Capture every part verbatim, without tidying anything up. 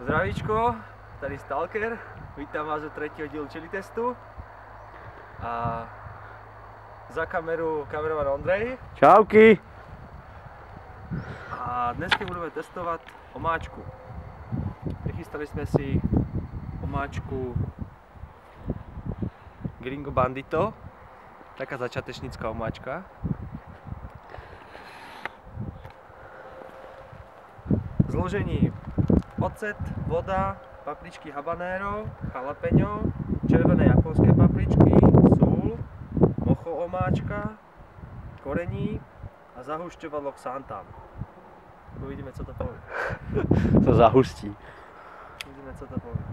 Zdravíčko, tady Stalker, vítám vás u třetího dílu chili testu. A za kameru kamerovan Ondrej. Čauky! A dneska budeme testovat omáčku. Vychystali jsme si omáčku Gringo Bandito, taká začátečnická omáčka. Zložení: ocet, voda, papričky habanero, jalapeňo, červené japonské papričky, sůl, mocho omáčka, korení a zahušťovadlo xanthan. Uvidíme, co to povie. To zahustí. Uvidíme, co to povie.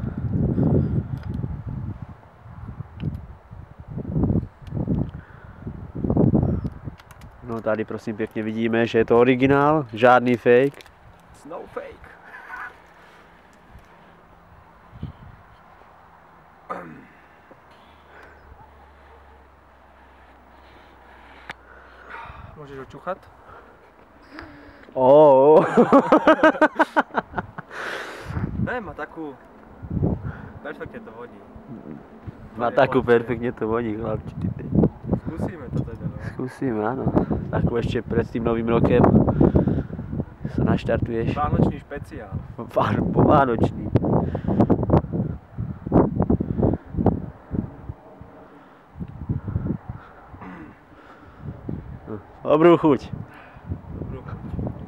No tady prosím pěkně vidíme, že je to originál, žádný fake. No fake. Můžeš očuchat? Oh. Ne, má takovou... Perfektně to vodí. Má takovou perfektně to vodí, chlapči. Zkusíme to teda, no. Zkusíme, ano. Takú ještě před tím novým rokem se naštartuješ. Vánoční špeciál. Po vánoční. Dobrou chuť. Dobrou chuť.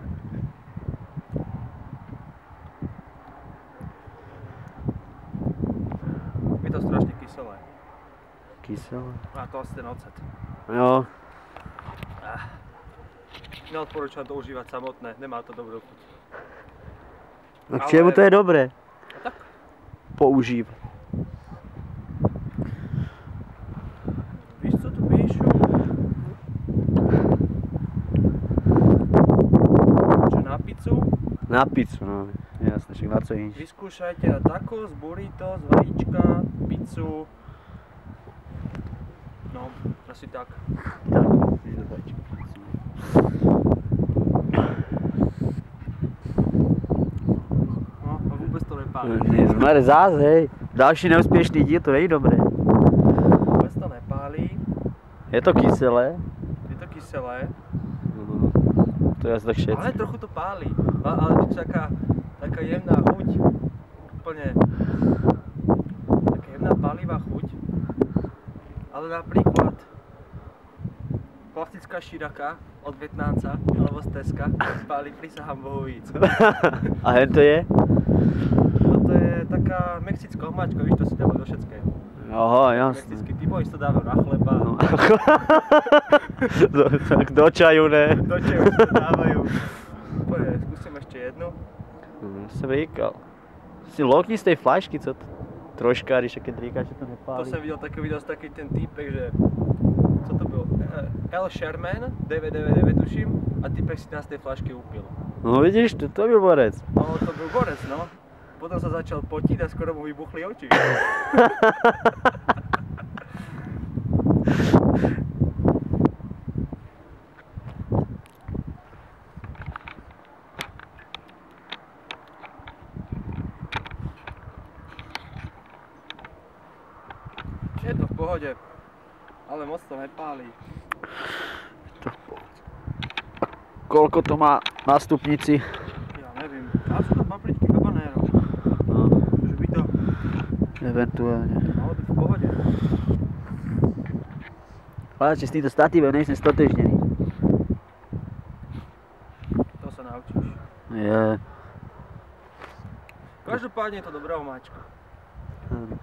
Je to strašně kyselé. Kyselé? A to asi ten ocet. Jo. Ah. Neodporúčam to užívať samotné, nemá to dobrou chuť. A k čemu to je dobré? A tak. Používat. Víš, co tu píšu? Čo, na pizzu? Na pizzu, no. Jasne, však na co již. Vyskúšajte na tacos, burritos, vajíčka, pizzu. No, asi tak. Tak, No, a vůbec to nepálí. Zmar, zás, hej. Další neúspěšný díl, to není dobré. Vůbec to nepálí. Je to kyselé. Je to kyselé. To je asi tak všetko. Ale trochu to pálí. Ale, ale to je taká, taká jemná chuť. Úplne. Taká jemná pálivá chuť. Ale napríklad klasická širaka od Vietnamca alebo z Teska pálí, prisahám Bohu víc. A hen to je? Toto je taká mexická omáčka, víš, to si dávajú do všetkého. Aha, jasne. Mexický typ, oni si to dávajú na chleba. No. do, tak do čaju, ne? Do čaju si to dávajú. Poďme, skúsim ešte jednu. Hm, jsem říkal. Si lokni z tej flašky, co to? Troška, když keď říkáš, že to nepálí. To jsem viděl takový video, taký ten týpek, že co to bylo? El Sherman, devět devět devět tuším, a týpek si nás z té flašky upil. No vidíš, to, to byl borec. No to byl borec, no. Potom se začal potit a skoro mu vybuchly oči. Je to v pohodě, ale moc to nepálí. To v pohodě. A kolko to má na stupnici? Já nevím, a jsou to papričky habanero. No, Že by to eventuálně. malo být v pohodě. Ale s týmto stativem nejsem stotožněný. To se naučíš. Je. Každopádně je to dobrá omáčka. Hm.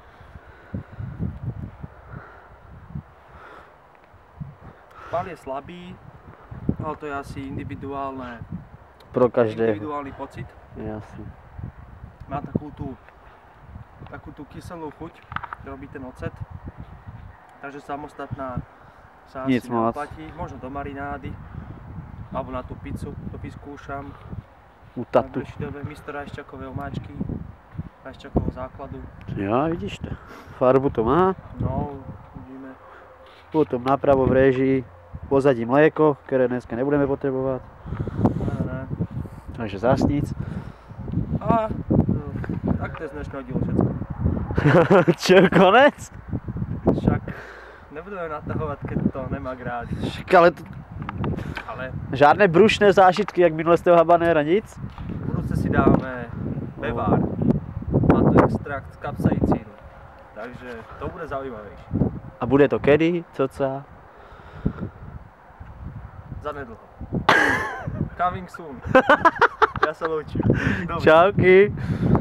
Pál je slabý, ale to je asi individuálne, Pro každého. individuálny pocit. Jasně. Má takú tú, takú tú kyselú chuť, čo robí ten ocet. Takže samostatná sa Nic asi moc. neoplatí. Možno do marinády, alebo na tú pizzu, to vyskúšam. U tatu. Místo rajšťakové omáčky, rajšťakového základu. Jo, vidíš to. Farbu to má. No, uvidíme. Potom napravo v režii pozadí mléko, které dneska nebudeme potřebovat. Ne, ne. Takže zas nic. A No, tak to je z dnešného dílu všecko. Čo, konec? Však nebudeme natahovat, keď to nemá rád. Však ale to... Ale Žádné brušné zážitky, jak minule z toho habanéra, nic? v budouce si dáme bevár. Má to extrakt z kapsaicínu. Takže to bude zaujímavější. A bude to kedy? Coca? Zanedlho. Coming soon. Já se loučím. Dobre. Čauky.